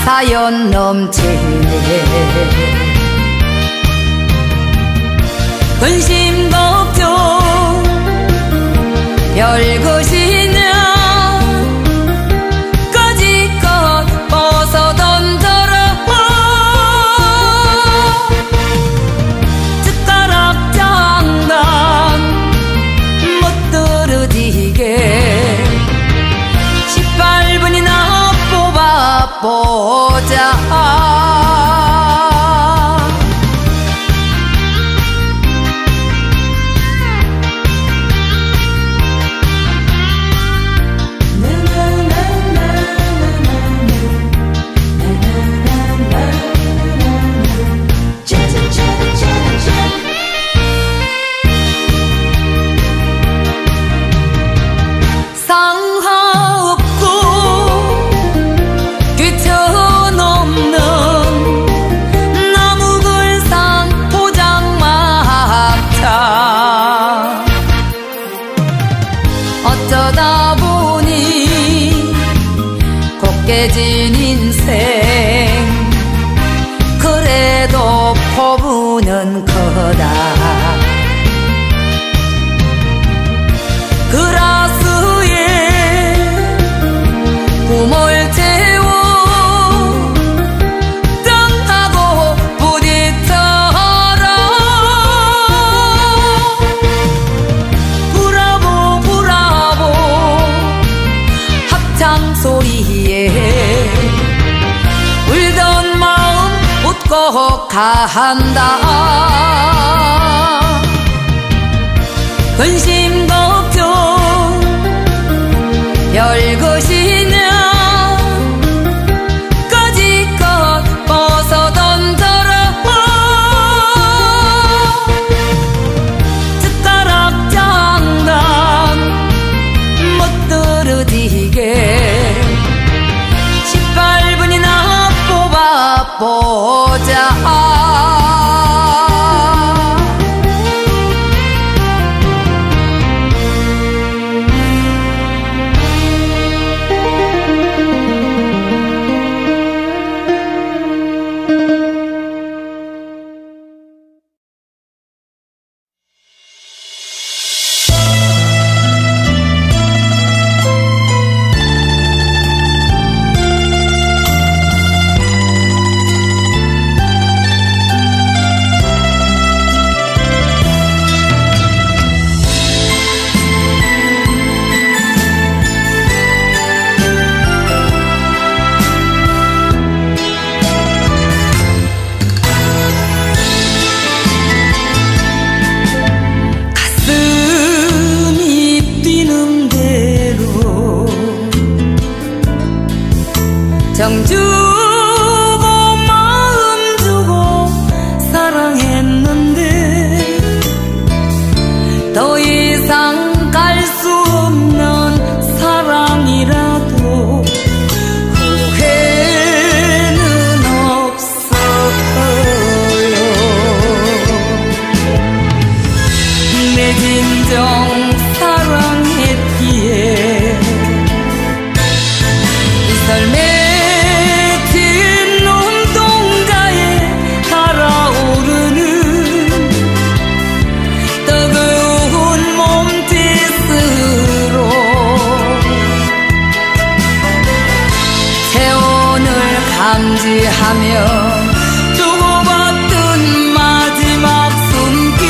사연 넘치네. 근심 걱정 별것이냐 까짓것 벗어 던져라. 젓가락 장난 못 떨어지게 18분이나 뽑아보자. 어쩌다 보니 곱게진 인생 그래도 포부는 커다. 그라스에 꿈을 채워 땅하고 부딪혀라. 브라보 브라보 합창 소리에 울던 마음 웃고 간다. 근심 걱정 별것이냐 까짓것 벗어 던져라. 젓가락 장난 못 떨어지게 18분이나 뽑아보자. 정 주고 마음 주고 사랑했는데 더 이상 갈 수 없는 사랑이라도 후회는 없어요. 내 진정 사랑했기에 이 삶에 감지하며 주고받던 마지막 숨결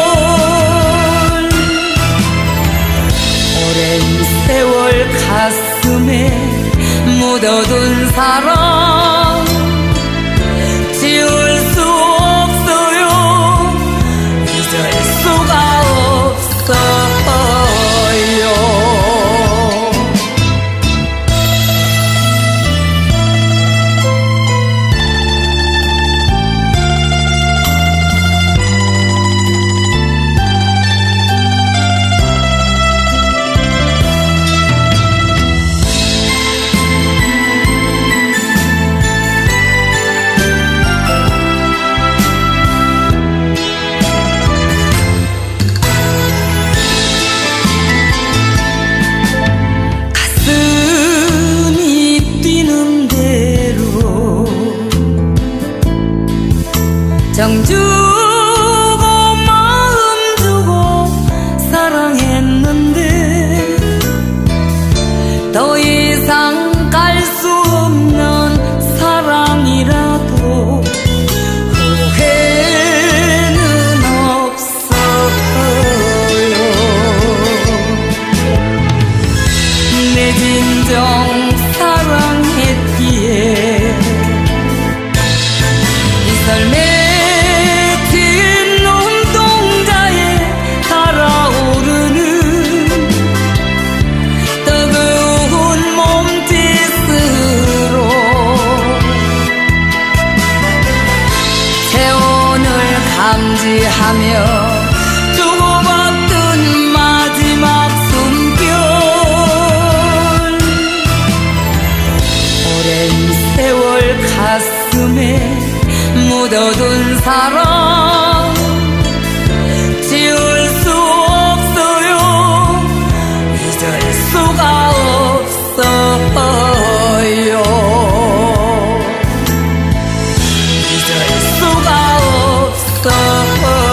오랜 세월 가슴에 묻어둔 사랑 지울 수 없어요. 잊을 수가 없어요. 더 이상 갈 수 없는 사랑이라도 후회는 없어요. 내 진정 사랑했기에 이 삶에 긴 눈동자에 달아오르는 뜨거운 몸짓으로 세월을 감지하며 주고받던 마지막 숨결 오랜 세월 가슴에 묻어둔 사랑 지울 수 없어요. 잊을 수가 없어요. 잊을 수가 없어요.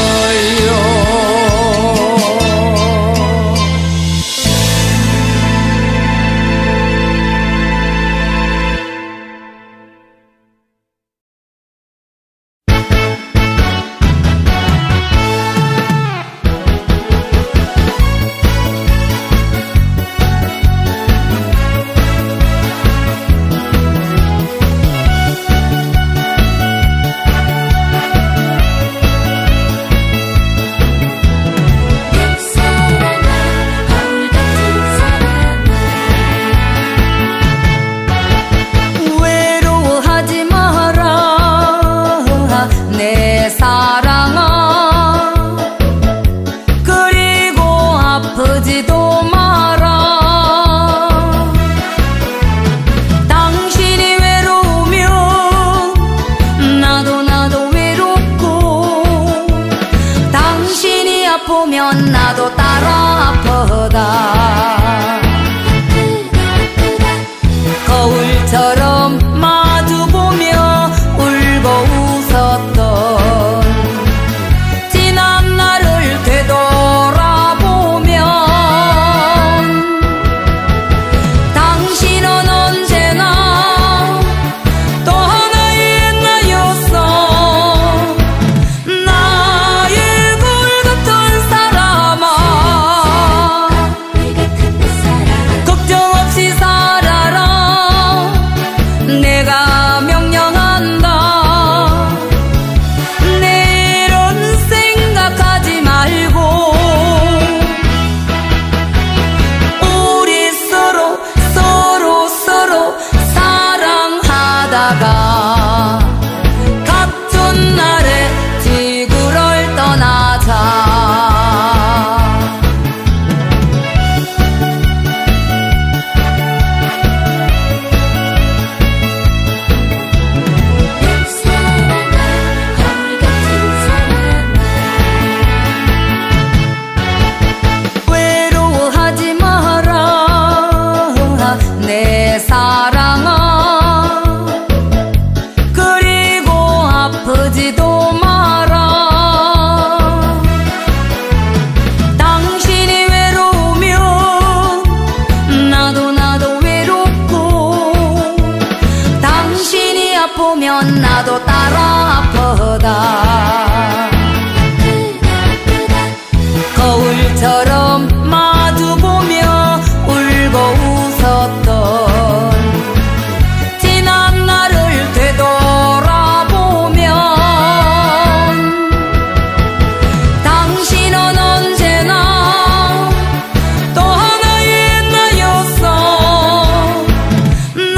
외로워하지 마라 내 사랑아. 그리고 아프지도 마라. 당신이 외로우면 나도 외롭고 당신이 아프면 나도 따라 아프다. 거울처럼 마주보며 울고 웃었던 지난 날을 되돌아보면 당신은 언제나 또 하나의 나였어. 나의 굴 같은 사람아. 걱정 없이 살아라. 내가 명령한다. 내일은 생각하지 말고 우리 서로 사랑하다가 같은 날에 지구를 떠나자. 외로워하지 마라 내 사랑아. 그리고 아프지도 마라. 당신이 외로우면 나도 외롭고 당신이 아프면 나도 따라 아프다. 거울처럼 마주보며 울고 웃었던 지난 날을 되돌아보면 당신은 언제나 또 하나의 나였어.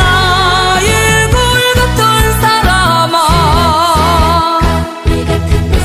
나의 굴 같은 사람아.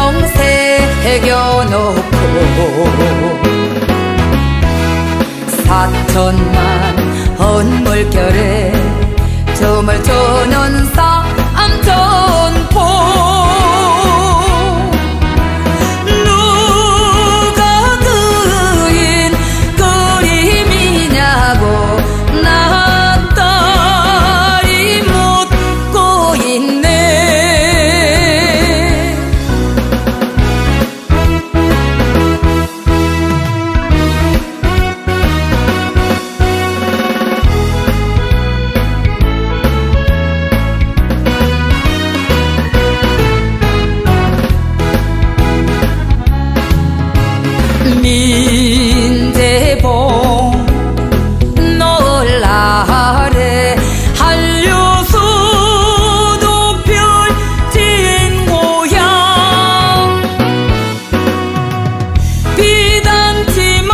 새겨놓고 4천만 헌물결에 춤을 추는 삼천포 누가 그린 그림이냐고 나 딸이 묻고 있네. 민재봉 노을 아래 한류수도 펼친 고향 비단치마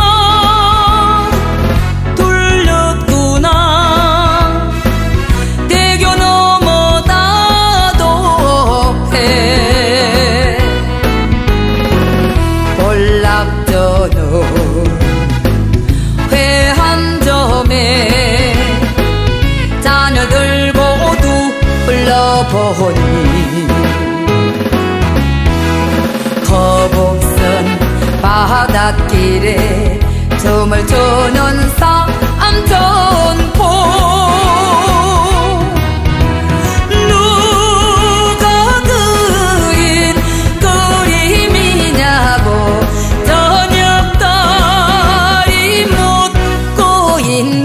둘렸구나 대교 넘어다도 해 볼락저는 회한점에 자녀들 모두 불러보니 거북선 바닷길에 춤을 추는 삼천포 누가 그린 그림이냐고 저녁달이 묻고 있네.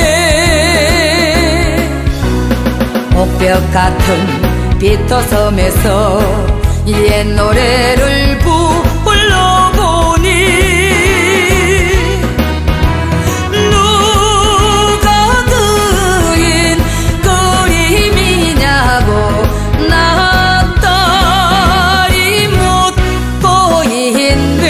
옥벽 같은 비토섬에서 옛 노래를 불러보니 누가 그린 그림이냐고 나 딸이 묻고 있네.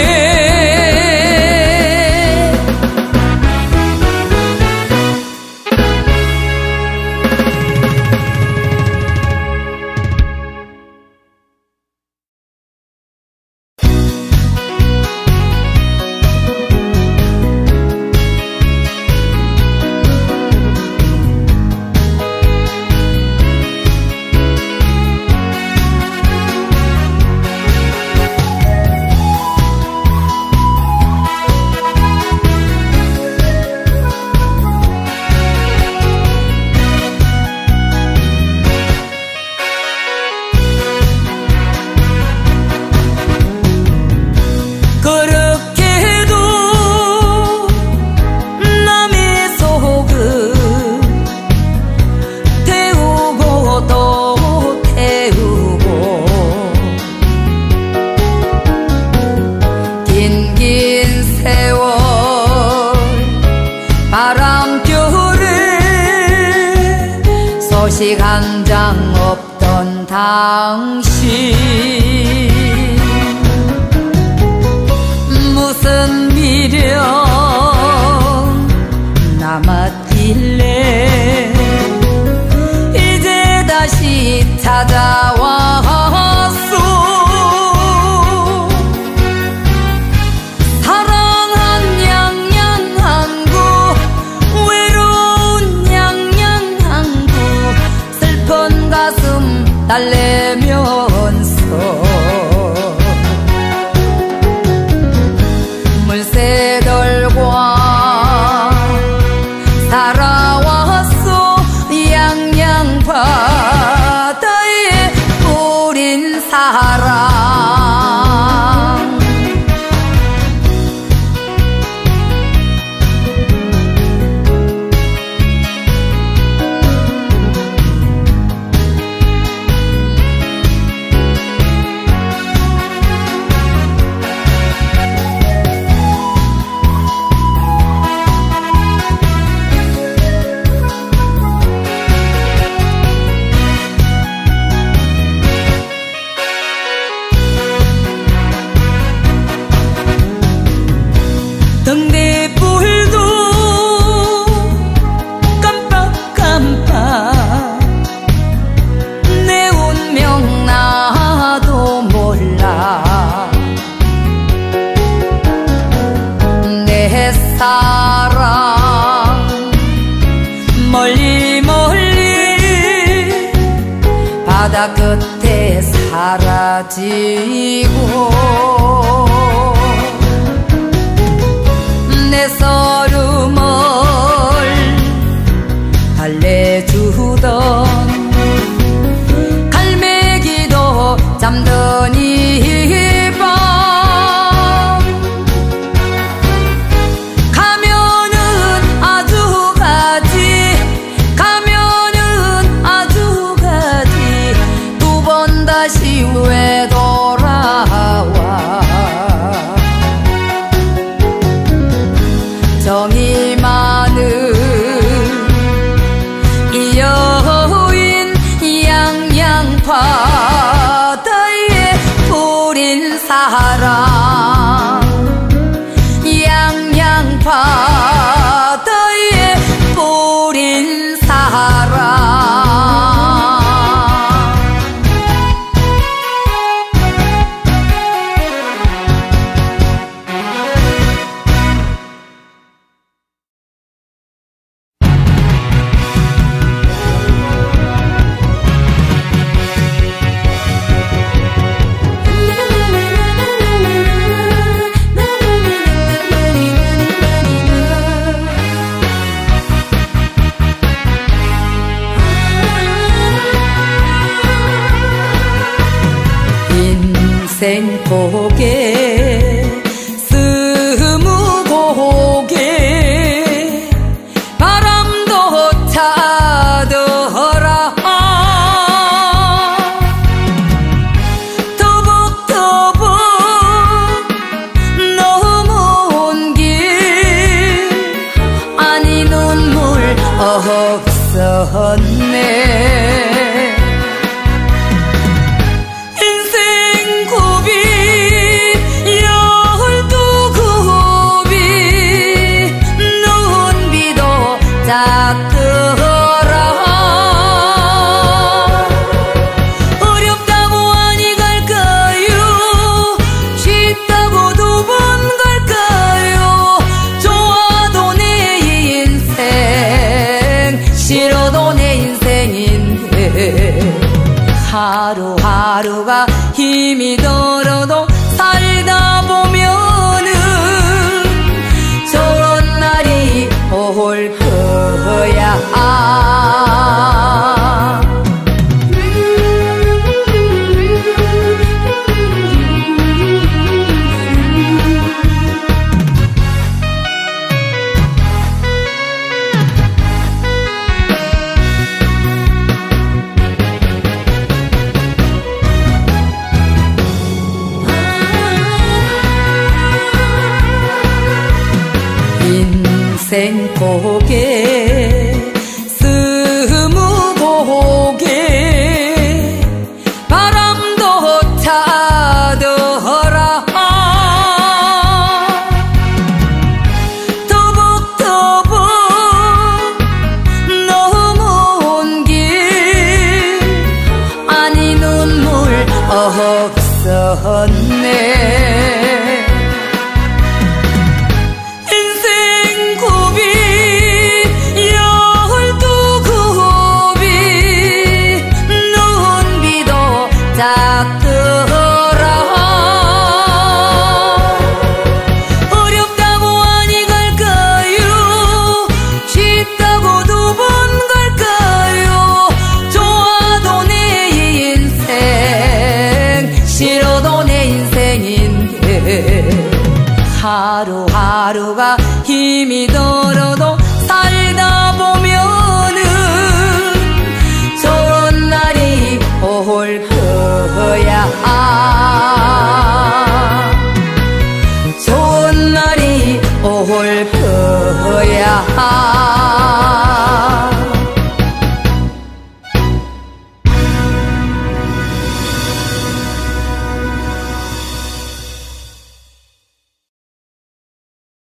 그렇게도 남의 속을 태우고 또 태우고 긴 세월 바람결에 소식 한 장 없던 당신 무슨 미련 남았길래 이제 다시 찾아왔소. 사랑한 양양항구 외로운 양양항구 슬픈 가슴 달래면서 사라지고 내 서름을 달래주던 갈매기도 잠든 이 밤 가면은 아주 가지 가면은 아주 가지 두 번 다시 왜 돌아와 정이 많은 이 여인 양양바다에 뿌린 사랑 양양바다에 뿌린 사랑 생고개 스무고개 바람도 차더라 터벅터벅 넘어온 길 아니 눈물 없었네 어렵다고 아니 갈까요 쉽다고 두 번 갈까요 좋아도 내 인생 싫어도 내 인생인데 하루하루가 힘이 들어도 살다 보면은 좋은 날이 올 거야 인생고개 스무고개 바람도 차더라 터벅터벅 넘어온 길 아니 눈물 없었네 어렵다고 아니 갈까요 쉽다고 두 번 갈까요 좋아도 내 인생 싫어도 내 인생인데 하루하루가 힘이 들어도